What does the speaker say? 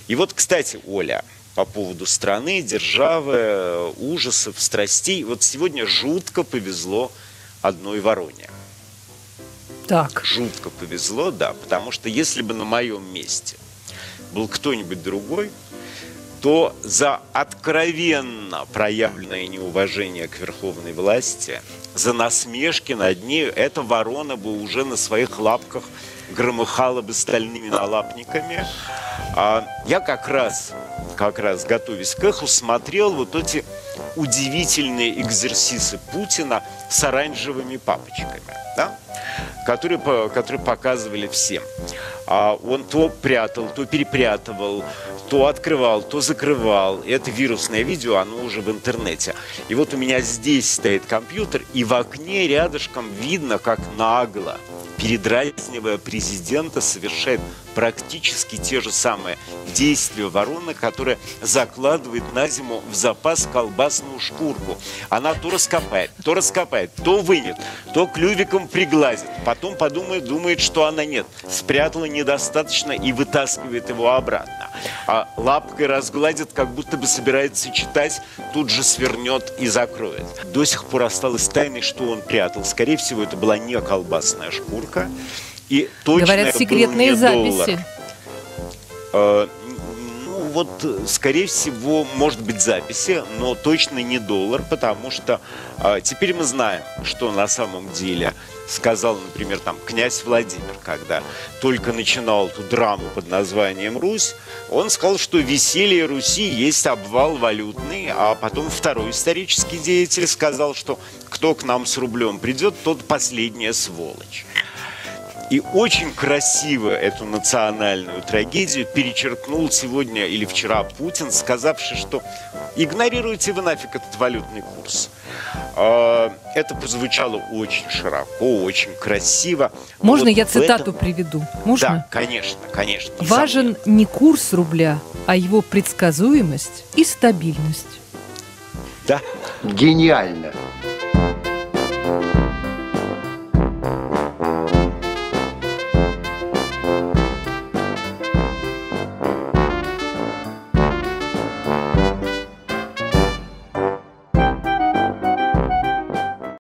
И вот, кстати, Оля, по поводу страны, державы, ужасов, страстей. Вот сегодня жутко повезло одной вороне. Так. Жутко повезло, да, потому что если бы на моем месте был кто-нибудь другой, то за откровенно проявленное неуважение к верховной власти, за насмешки над нею, эта ворона бы уже на своих лапках громыхала бы стальными налапниками. Я как раз готовясь к эху, смотрел вот эти удивительные экзерсисы Путина с оранжевыми папочками, да? которые показывали всем. Он то прятал, то перепрятывал, то открывал, то закрывал. Это вирусное видео, оно уже в интернете. И вот у меня здесь стоит компьютер, и в окне рядышком видно, как нагло, передразнивая президента, совершает практически те же самые действия вороны, которая закладывает на зиму в запас колбасную шкурку. Она то раскопает, то вынет, то клювиком приглазит. Потом думает, что она нет, спрятала недостаточно и вытаскивает его обратно. А лапкой разгладит, как будто бы собирается читать, тут же свернет и закроет. До сих пор осталось тайной, что он прятал. Скорее всего, это была не колбасная шкурка. И точно говорят, секретные записи. Скорее всего, может быть записи, но точно не доллар, потому что теперь мы знаем, что на самом деле сказал, например, князь Владимир, когда только начинал эту драму под названием «Русь», он сказал, что веселье Руси есть обвал валютный, а потом второй исторический деятель сказал, что кто к нам с рублем придет, тот последняя сволочь. И очень красиво эту национальную трагедию перечеркнул сегодня или вчера Путин, сказавший, что игнорируйте вы нафиг этот валютный курс. Это прозвучало очень широко, очень красиво. Можно я цитату приведу? Можно? Да, конечно. Важен не курс рубля, а его предсказуемость и стабильность. Да. Гениально.